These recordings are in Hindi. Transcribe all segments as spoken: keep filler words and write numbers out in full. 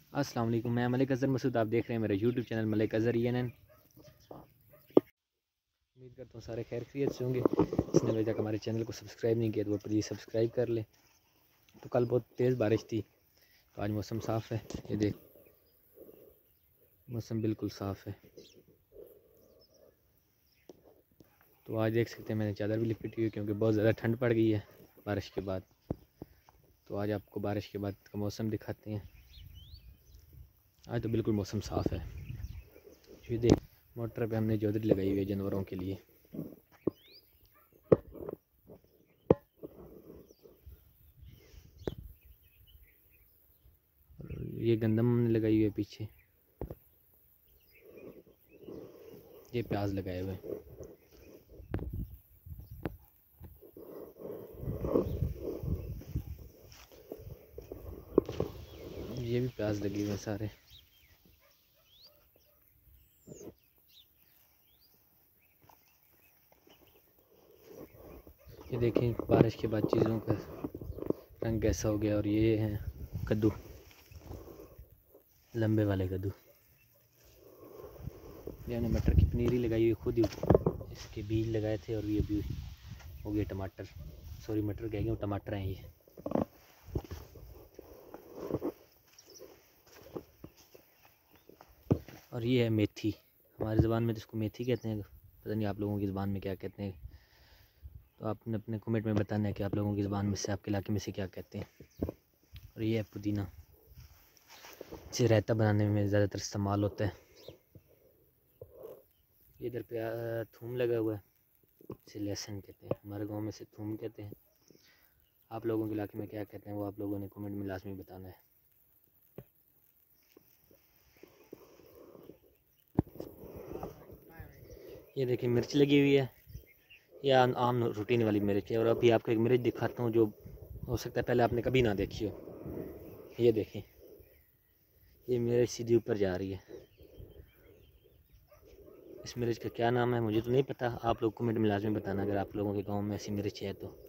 अस्सलाम वालेकुम, मैं मलिक अज़हर मसूद। आप देख रहे हैं मेरा YouTube channel Malik Azhar E N N. उम्मीद करता हूँ सारे खैर खैरियत से होंगे। जिसने अभी तक हमारे चैनल को सब्सक्राइब नहीं किया तो वो प्लीज़ सब्सक्राइब कर ले। तो कल बहुत तेज़ बारिश थी, तो आज मौसम साफ़ है। ये देख, मौसम बिल्कुल साफ़ है। तो आज देख सकते हैं मैंने चादर भी लिपटी हुई है, क्योंकि बहुत ज़्यादा ठंड पड़ गई है बारिश के बाद। तो आज आपको बारिश के बाद का मौसम दिखाते हैं। आज तो बिल्कुल मौसम साफ़ है। ये देख, मोटर पे हमने चौधरी लगाई हुई है जानवरों के लिए। ये गंदम हमने लगाई हुई है पीछे, ये प्याज लगाए हुए हैं। ये भी प्याज लगी हुए हैं सारे। ये देखें बारिश के बाद चीज़ों का रंग कैसा हो गया। और ये है कद्दू, लंबे वाले कद्दू। मैंने मटर की पनीरी लगाई हुई खुद ही, इसके बीज लगाए थे और ये भी हो गए टमाटर। सॉरी, मटर कह गए, टमाटर हैं ये। और ये है मेथी, हमारी ज़बान में जिसको मेथी कहते हैं, पता नहीं आप लोगों की ज़बान में क्या कहते हैं। तो आपने अपने कमेंट में बताना है कि आप लोगों की ज़बान में से, आपके इलाके में से क्या कहते हैं। और ये है पुदीना, इसे रायता बनाने में ज़्यादातर इस्तेमाल होता है। इधर पे थूम लगा हुआ है, इसे लहसुन कहते हैं, हमारे गांव में से थूम कहते हैं। आप लोगों के इलाके में क्या कहते हैं वो आप लोगों ने कमेंट में लाजमी बताना है। ये देखिए मिर्च लगी हुई है, ये आम रूटीन वाली मिर्च है। और अभी आपको एक मिर्च दिखाता हूँ जो हो सकता है पहले आपने कभी ना देखी हो। ये देखें, ये मिर्च सीधी ऊपर जा रही है। इस मिर्च का क्या नाम है मुझे तो नहीं पता, आप लोग कमेंट में लाजमी बताना अगर आप लोगों के गांव में ऐसी मिर्च है तो।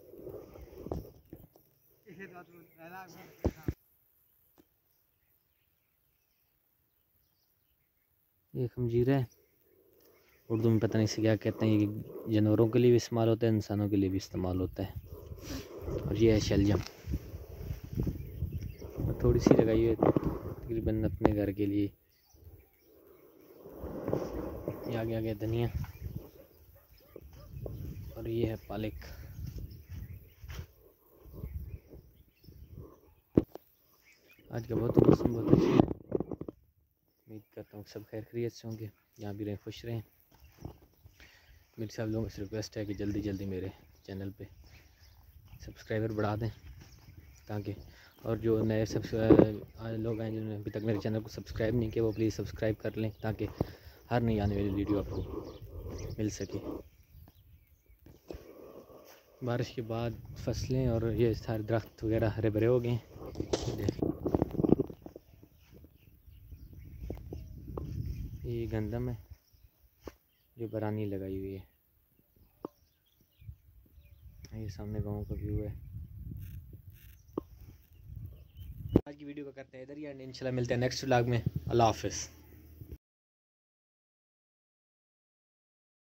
ये खमजीरा है, उर्दू में पता नहीं से क्या कहते हैं। ये जानवरों के लिए भी इस्तेमाल होता है, इंसानों के लिए भी इस्तेमाल होता है। और ये है शलजम, थोड़ी सी लगाई है तकरीबन अपने घर के लिए। ये आगे आगे धनिया। और ये है पालक। आज का बहुत मौसम बहुत अच्छा है। उम्मीद करता हूँ सब खैर खैरियत से होंगे, यहाँ भी रहें, खुश रहें। मेरी सब लोगों से रिक्वेस्ट है कि जल्दी जल्दी मेरे चैनल पे सब्सक्राइबर बढ़ा दें, ताकि और जो नए सब लोग हैं जिन्होंने अभी तक मेरे चैनल को सब्सक्राइब नहीं किया वो प्लीज़ सब्सक्राइब कर लें, ताकि हर नई आने वाली वीडियो आपको मिल सके। बारिश के बाद फसलें और ये सारे दरख्त वगैरह हरे भरे हो गए। देखें, ये गंदम है जो बरानी लगाई हुई है। ये सामने गांव का व्यू है। आज की वीडियो को करते हैं इधर ही एंड, इंशाल्लाह मिलते हैं नेक्स्ट व्लॉग में। अल्लाह हाफिज़।